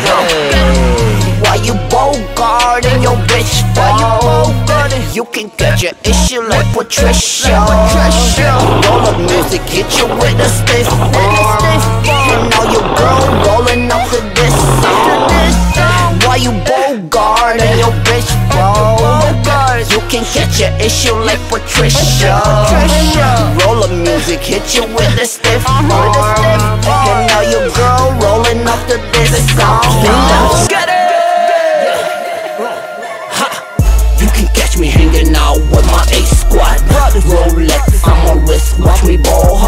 Why you BoGuarding your bitch for? You can catch your issue like Patricia. Roll up music, hit you with a stiff and now your girl rolling up to this. Why you BoGuarding your bitch for? You can catch your issue like Patricia. Roll up music, hit you with a stiff and now your girl rolling up to this song. Get it! You can catch me hanging out with my A squad. Rolex on my wrist, watch me ball